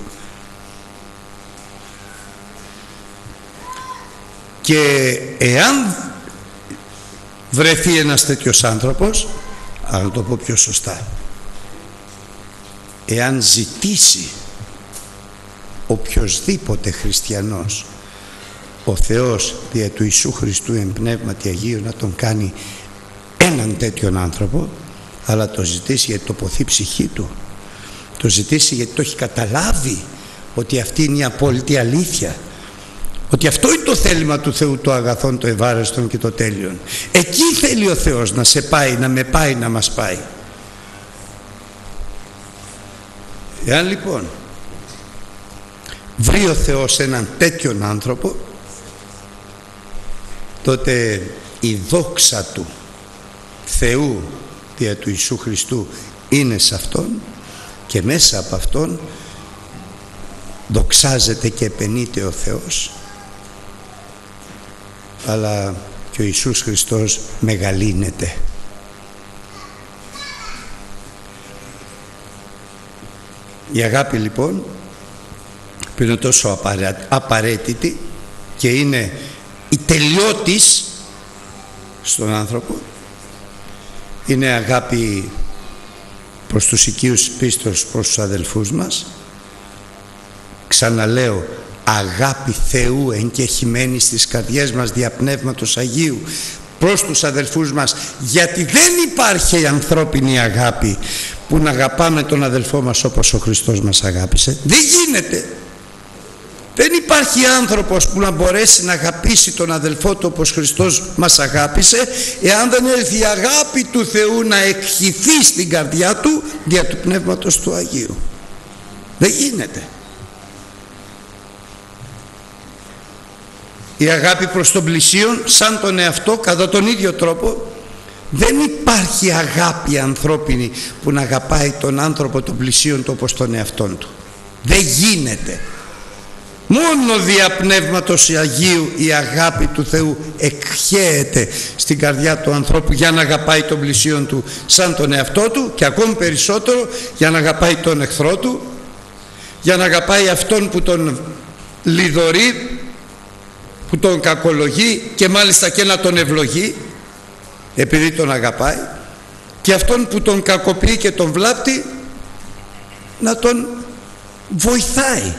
Και εάν βρεθεί ένας τέτοιος άνθρωπος, αλλά να το πω πιο σωστά, εάν ζητήσει οποιοσδήποτε χριστιανός ο Θεός δια του Ιησού Χριστού εν πνεύματι Αγίου να τον κάνει έναν τέτοιον άνθρωπο, αλλά το ζητήσει γιατί το ποθεί ψυχή του, το ζητήσει γιατί το έχει καταλάβει ότι αυτή είναι η απόλυτη αλήθεια, ότι αυτό είναι το θέλημα του Θεού, το αγαθόν, το ευάρεστον και το τέλειον. Εκεί θέλει ο Θεός να σε πάει, να με πάει, να μας πάει. Εάν λοιπόν βρει ο Θεός έναν τέτοιον άνθρωπο, τότε η δόξα του Θεού δια του Ιησού Χριστού είναι σε αυτόν, και μέσα από αυτόν δοξάζεται και επενείται ο Θεός, αλλά και ο Ιησούς Χριστός μεγαλύνεται. Η αγάπη λοιπόν που είναι τόσο απαραίτητη και είναι η τελειώτης στον άνθρωπο, είναι αγάπη προς τους οικείους πίστος, προς τους αδελφούς μας. Ξαναλέω, αγάπη Θεού εγκεχημένη στις καρδιές μας δια Πνεύματος Αγίου προς τους αδελφούς μας, γιατί δεν υπάρχει ανθρώπινη αγάπη που να αγαπάμε τον αδελφό μας όπως ο Χριστός μας αγάπησε. Δεν γίνεται. Δεν υπάρχει. υπάρχει άνθρωπος που να μπορέσει να αγαπήσει τον αδελφό του όπως Χριστός μας αγάπησε, εάν δεν έρθει η αγάπη του Θεού να εκχυθεί στην καρδιά του δια του Πνεύματος του Αγίου. Δεν γίνεται. Η αγάπη προς τον πλησίον σαν τον εαυτό, κατά τον ίδιο τρόπο, δεν υπάρχει αγάπη ανθρώπινη που να αγαπάει τον άνθρωπο τον πλησίον του όπως τον εαυτόν του. Δεν γίνεται. Μόνο δια Πνεύματος Αγίου η αγάπη του Θεού εκχέεται στην καρδιά του ανθρώπου για να αγαπάει τον πλησίον του σαν τον εαυτό του, και ακόμη περισσότερο για να αγαπάει τον εχθρό του, για να αγαπάει αυτόν που τον λιδωρεί, που τον κακολογεί και μάλιστα και να τον ευλογεί επειδή τον αγαπάει, και αυτόν που τον κακοποιεί και τον βλάπτει να τον βοηθάει.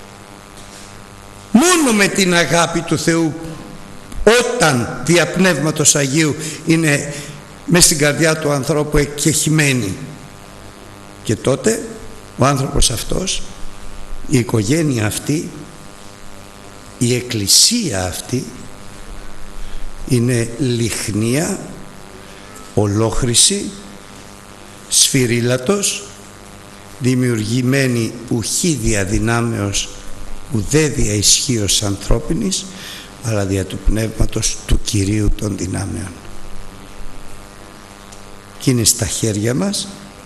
Μόνο με την αγάπη του Θεού, όταν δια Πνεύματος Αγίου είναι μες στην καρδιά του ανθρώπου εκκεχημένη, και τότε ο άνθρωπος αυτός, η οικογένεια αυτή, η εκκλησία αυτή είναι λιχνία, ολόχρηση, σφυρίλατος, δημιουργημένη ουχή δια δυνάμεως ουδέ δια ισχύως ανθρώπινης, αλλά δια του Πνεύματος του Κυρίου των δυνάμεων. Και είναι στα χέρια μας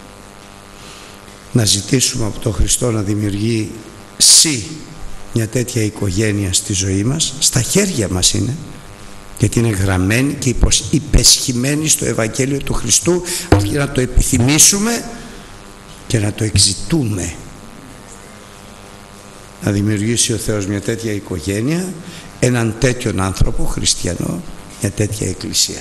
να ζητήσουμε από τον Χριστό να δημιουργεί σύ μια τέτοια οικογένεια στη ζωή μας. Στα χέρια μας είναι, γιατί είναι γραμμένη και υπεσχημένη στο Ευαγγέλιο του Χριστού, αρκεί να το επιθυμήσουμε και να το εξητούμε. Να δημιουργήσει ο Θεός μια τέτοια οικογένεια, έναν τέτοιον άνθρωπο χριστιανό, μια τέτοια εκκλησία.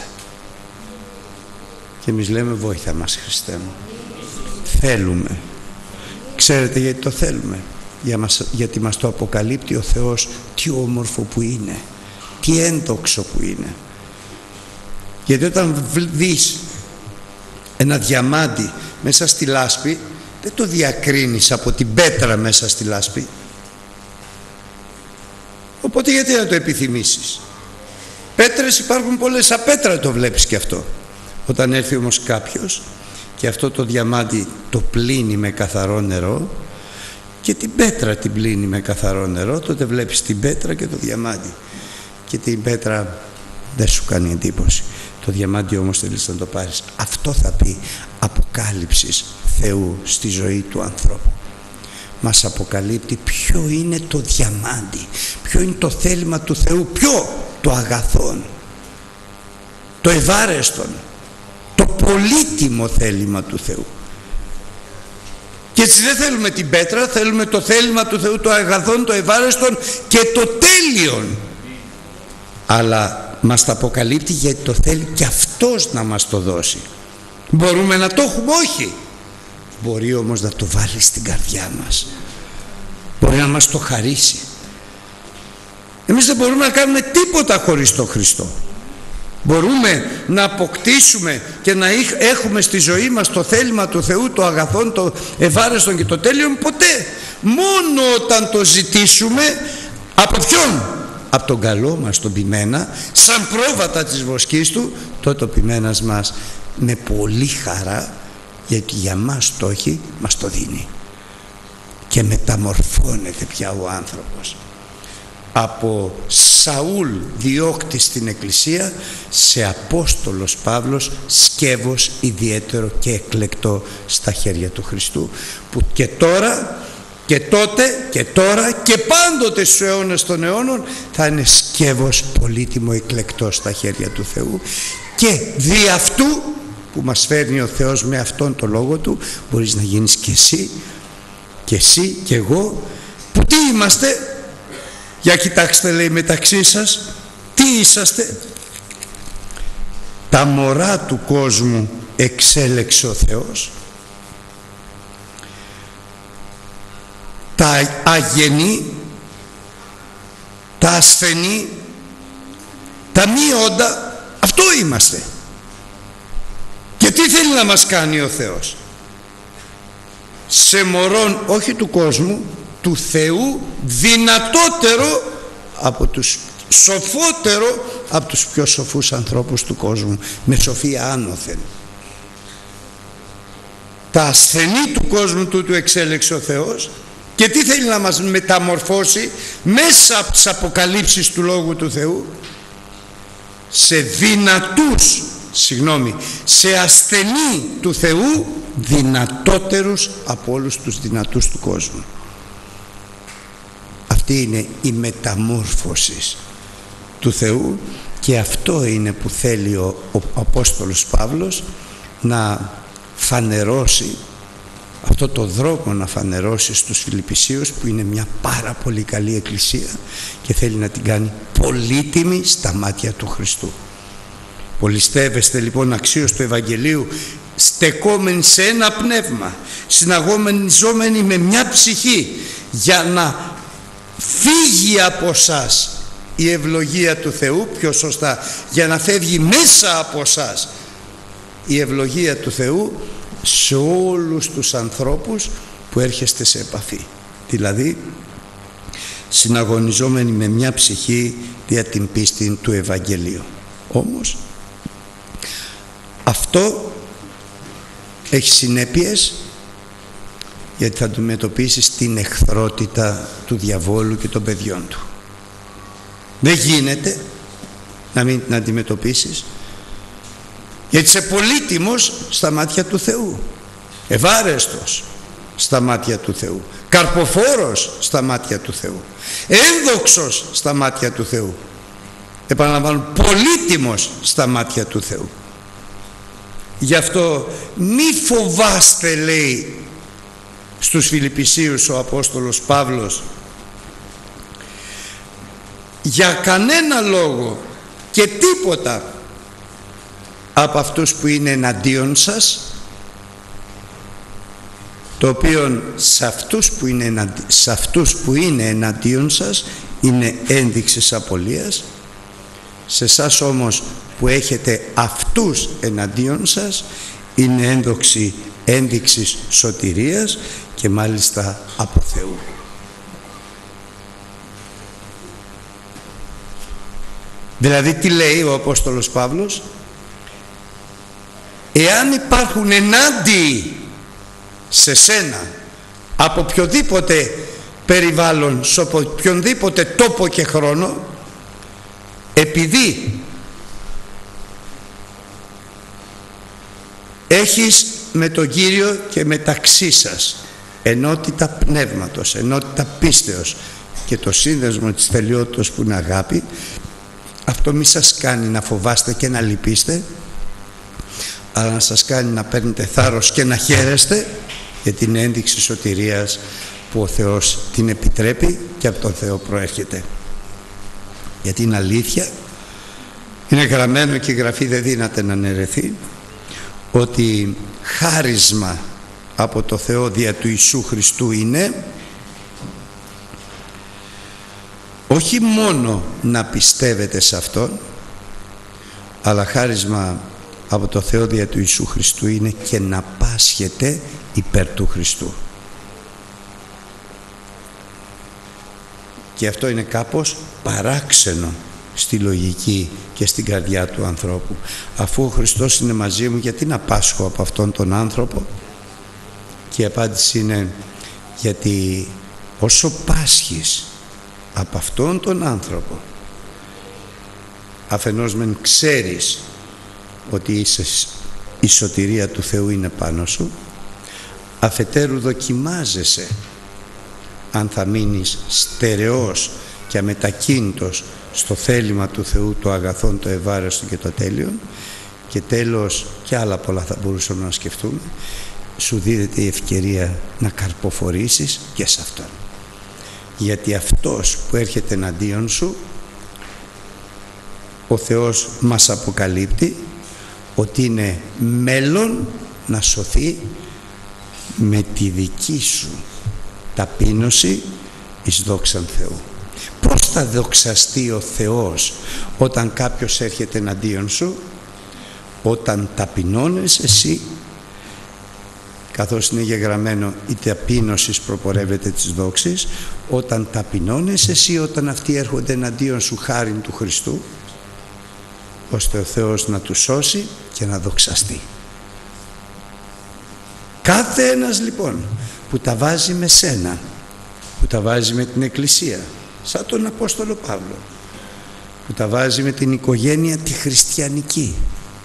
Και εμείς λέμε βόηθα μας Χριστέ μου. Θέλουμε. Ξέρετε γιατί το θέλουμε? Για μας, γιατί μας το αποκαλύπτει ο Θεός τι όμορφο που είναι, τι έντοξο που είναι. Γιατί όταν δεις ένα διαμάντι μέσα στη λάσπη, δεν το διακρίνεις από την πέτρα μέσα στη λάσπη. Οπότε γιατί να το επιθυμήσεις? Πέτρες υπάρχουν πολλές, απέτρα το βλέπεις και αυτό. Όταν έρθει όμως κάποιος και αυτό το διαμάντι το πλύνει με καθαρό νερό και την πέτρα την πλύνει με καθαρό νερό, τότε βλέπεις την πέτρα και το διαμάντι, και την πέτρα δεν σου κάνει εντύπωση, το διαμάντι όμως θέλεις να το πάρεις. Αυτό θα πει αποκάλυψης Θεού στη ζωή του ανθρώπου. Μας αποκαλύπτει ποιο είναι το διαμάντι, ποιο είναι το θέλημα του Θεού, ποιο? Το αγαθόν, το ευάρεστον, το πολύτιμο θέλημα του Θεού. Και έτσι δεν θέλουμε την πέτρα, θέλουμε το θέλημα του Θεού, το αγαθόν, το ευάρεστον και το τέλειον. Αλλά μας τα αποκαλύπτει γιατί το θέλει και Αυτός να μας το δώσει. Μπορούμε να το έχουμε? Όχι. Μπορεί όμως να το βάλει στην καρδιά μας, μπορεί να μας το χαρίσει. Εμείς δεν μπορούμε να κάνουμε τίποτα χωρίς τον Χριστό. Μπορούμε να αποκτήσουμε και να έχουμε στη ζωή μας το θέλημα του Θεού, το αγαθόν, το ευάρεστον και το τέλειον? Ποτέ. Μόνο όταν το ζητήσουμε. Από ποιον? Από τον καλό μας τον ποιμένα, σαν πρόβατα της βοσκής του, τότε ο ποιμένας μας με πολύ χαρά, γιατί για μας το έχει, μας το δίνει. Και μεταμορφώνεται πια ο άνθρωπος από Σαούλ διώκτη στην Εκκλησία σε Απόστολος Παύλος, σκεύος ιδιαίτερο και εκλεκτό στα χέρια του Χριστού, που και τώρα και τότε και τώρα και πάντοτε στους αιώνες των αιώνων θα είναι σκεύος πολύτιμο εκλεκτό στα χέρια του Θεού. Και δι' αυτού που μας φέρνει ο Θεός με αυτόν τον λόγο του, μπορείς να γίνεις και εσύ και εσύ και εγώ, που τι είμαστε? Για κοιτάξτε, λέει, μεταξύ σας τι είσαστε? Τα μωρά του κόσμου εξέλεξε ο Θεός, τα αγενή, τα ασθενή, τα μη όντα, αυτό είμαστε. Και τι θέλει να μας κάνει ο Θεός? Σε μωρών όχι του κόσμου, του Θεού δυνατότερο από τους σοφότερο από τους πιο σοφούς ανθρώπους του κόσμου, με σοφία άνωθεν. Τα ασθενή του κόσμου τούτου εξέλεξε ο Θεός, και τι θέλει να μας μεταμορφώσει μέσα από τις αποκαλύψεις του Λόγου του Θεού? Σε δυνατούς, συγγνώμη, σε ασθενή του Θεού, δυνατότερους από όλους τους δυνατούς του κόσμου. Αυτή είναι η μεταμόρφωση του Θεού, και αυτό είναι που θέλει ο, ο Απόστολος Παύλος να φανερώσει, αυτό το δρόμο να φανερώσει στους Φιλιππισίους, που είναι μια πάρα πολύ καλή εκκλησία και θέλει να την κάνει πολύτιμη στα μάτια του Χριστού. Πολυστεύεστε λοιπόν αξίως του Ευαγγελίου, στεκόμενοι σε ένα πνεύμα, συναγωνιζόμενοι με μια ψυχή, για να φύγει από εσάς η ευλογία του Θεού, πιο σωστά, για να φεύγει μέσα από εσάς η ευλογία του Θεού σε όλους τους ανθρώπους που έρχεστε σε επαφή. Δηλαδή συναγωνιζόμενοι με μια ψυχή δια την πίστη του Ευαγγελίου. Όμως αυτό έχει συνέπειες, γιατί θα αντιμετωπίσεις την εχθρότητα του διαβόλου και των παιδιών του. Δεν γίνεται να μην την αντιμετωπίσεις, γιατί είσαι πολύτιμος στα μάτια του Θεού, ευάρεστος στα μάτια του Θεού, καρποφόρος στα μάτια του Θεού, ένδοξος στα μάτια του Θεού, επαναλαμβάνω, πολύτιμος στα μάτια του Θεού. Γι' αυτό μη φοβάστε, λέει στους Φιλιππισίους ο Απόστολος Παύλος, για κανένα λόγο και τίποτα από αυτούς που είναι εναντίον σας, το οποίο σε αυτούς που είναι, εναντί... σε αυτούς που είναι εναντίον σας είναι ένδειξη απολίας, σε εσάς όμως που έχετε αυτούς εναντίον σας είναι ένδοξη ένδειξης σωτηρίας, και μάλιστα από Θεού. Δηλαδή τι λέει ο Απόστολος Παύλος? Εάν υπάρχουν ενάντιοι σε σένα από οποιοδήποτε περιβάλλον, σε οποιονδήποτε τόπο και χρόνο, επειδή έχεις με τον Κύριο και μεταξύ σας ενότητα πνεύματος, ενότητα πίστεως και το σύνδεσμο της τελειότητας που είναι αγάπη, αυτό μη σας κάνει να φοβάστε και να λυπήστε, αλλά να σας κάνει να παίρνετε θάρρος και να χαίρεστε για την ένδειξη σωτηρίας που ο Θεός την επιτρέπει και από τον Θεό προέρχεται. Γιατί είναι αλήθεια, είναι γραμμένο και η Γραφή δεν δύναται να αναιρεθεί, ότι χάρισμα από το Θεό δια του Ιησού Χριστού είναι όχι μόνο να πιστεύετε σε Αυτόν, αλλά χάρισμα από το Θεό δια του Ιησού Χριστού είναι και να πάσχετε υπέρ του Χριστού. Και αυτό είναι κάπως παράξενο στη λογική και στην καρδιά του ανθρώπου. Αφού ο Χριστός είναι μαζί μου, γιατί να πάσχω από αυτόν τον άνθρωπο? Και η απάντηση είναι γιατί όσο πάσχεις από αυτόν τον άνθρωπο, αφενός μεν ξέρεις ότι είσαι, η σωτηρία του Θεού είναι πάνω σου, αφετέρου δοκιμάζεσαι αν θα μείνεις στερεός και αμετακίνητος στο θέλημα του Θεού, το αγαθόν, το ευάρεστο και το τέλειον. Και τέλος, και άλλα πολλά θα μπορούσαμε να σκεφτούμε, σου δίδεται η ευκαιρία να καρποφορήσεις και σε αυτόν, γιατί αυτός που έρχεται εναντίον σου, ο Θεός μας αποκαλύπτει ότι είναι μέλλον να σωθεί με τη δική σου ταπείνωση εις δόξαν Θεού. Πώς θα δοξαστεί ο Θεός όταν κάποιος έρχεται εναντίον σου? Όταν ταπεινώνεσαι εσύ καθώς είναι γεγραμμένο, η ταπείνωση προπορεύεται της δόξης. Όταν ταπεινώνεσαι εσύ, όταν αυτοί έρχονται εναντίον σου χάριν του Χριστού, ώστε ο Θεός να τους σώσει και να δοξαστεί. Κάθε ένας λοιπόν που τα βάζει με σένα, που τα βάζει με την Εκκλησία, σαν τον Απόστολο Παύλο, που τα βάζει με την οικογένεια τη χριστιανική,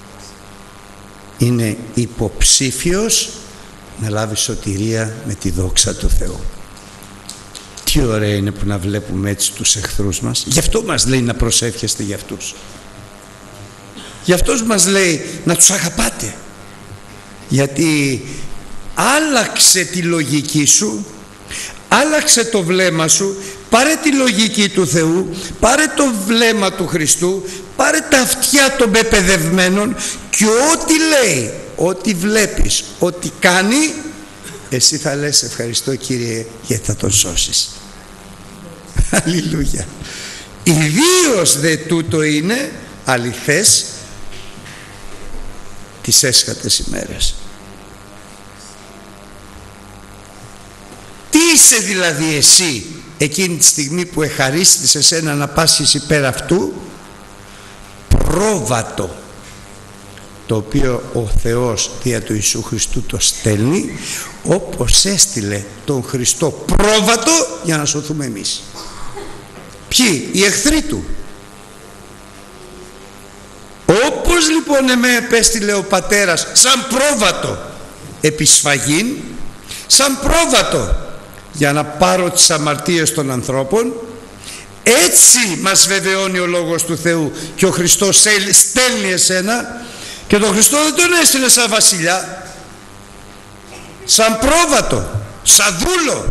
είναι υποψήφιος να λάβει σωτηρία με τη δόξα του Θεού. Τι ωραία είναι που να βλέπουμε έτσι τους εχθρούς μας. Γι' αυτό μας λέει να προσεύχεστε για αυτούς. Γι' αυτός μας λέει να τους αγαπάτε. Γιατί άλλαξε τη λογική σου, άλλαξε το βλέμμα σου, πάρε τη λογική του Θεού, πάρε το βλέμμα του Χριστού, πάρε τα αυτιά των πεπαιδευμένων και ό,τι λέει, ό,τι βλέπεις, ό,τι κάνει, εσύ θα λες ευχαριστώ Κύριε γιατί θα τον σώσεις. Αλληλούια. Ιδίως δε τούτο είναι αληθές τις έσχατες ημέρες. Τι είσαι δηλαδή εσύ εκείνη τη στιγμή που εχαρίστη σε σένα να πάσεις υπέρ αυτού? Πρόβατο, το οποίο ο Θεός δια του Ιησού Χριστού το στέλνει, όπως έστειλε τον Χριστό πρόβατο για να σωθούμε εμείς. Ποιοι? Οι εχθροί του. Όπως λοιπόν εμέ επέστειλε ο Πατέρας σαν πρόβατο επί σφαγήν, σαν πρόβατο για να πάρω τις αμαρτίες των ανθρώπων, έτσι μας βεβαιώνει ο Λόγος του Θεού και ο Χριστός στέλνει εσένα. Και τον Χριστό δεν τον έστειλε σαν βασιλιά, σαν πρόβατο, σαν δούλο.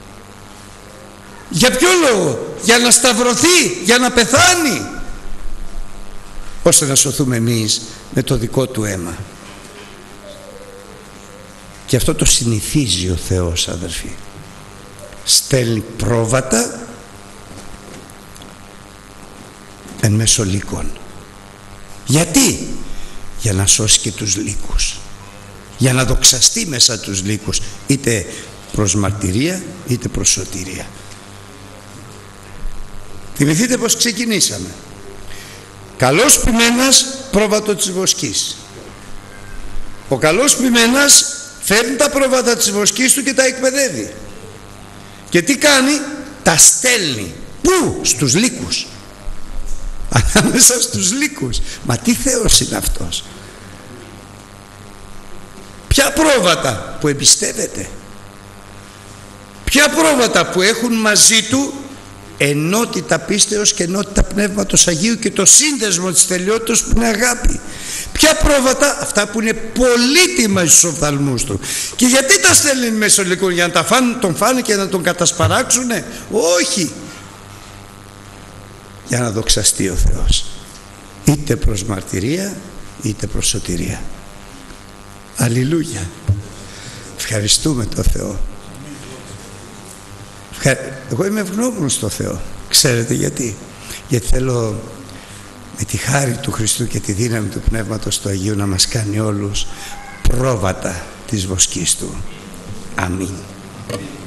Για ποιο λόγο? Για να σταυρωθεί, για να πεθάνει, ώστε να σωθούμε εμείς με το δικό του αίμα. Και αυτό το συνηθίζει ο Θεός, αδερφοί. Στέλνει πρόβατα εν μέσω λύκων. Γιατί? Για να σώσει και τους λύκους, για να δοξαστεί μέσα τους λύκους, είτε προς μαρτυρία είτε προς σωτηρία. Θυμηθείτε πως ξεκινήσαμε. Καλός ποιμένας, πρόβατο της βοσκής. Ο καλός ποιμένας φέρνει τα πρόβατα της βοσκής του και τα εκπαιδεύει. Και τι κάνει? Τα στέλνει. Πού? Στους λύκους. Ανάμεσα στους λύκους. Μα τι Θεός είναι αυτός? Ποια πρόβατα? Που εμπιστεύεται. Ποια πρόβατα? Που έχουν μαζί του ενότητα πίστεως και ενότητα Πνεύματος Αγίου και το σύνδεσμο της τελειότητας που είναι αγάπη. Ποια πρόβατα? Αυτά που είναι πολύτιμα στους οφθαλμούς του. Και γιατί τα στέλνει μέσω λύκων? Για να τα φάνε, τον φάνε και να τον κατασπαράξουνε? Όχι. Για να δοξαστεί ο Θεός, είτε προς μαρτυρία είτε προς σωτηρία. Αλληλούια. Ευχαριστούμε τον Θεό. Εγώ είμαι ευγνώμονος στο Θεό. Ξέρετε γιατί? Γιατί θέλω με τη χάρη του Χριστού και τη δύναμη του Πνεύματος του Αγίου να μας κάνει όλους πρόβατα της βοσκής Του. Αμήν.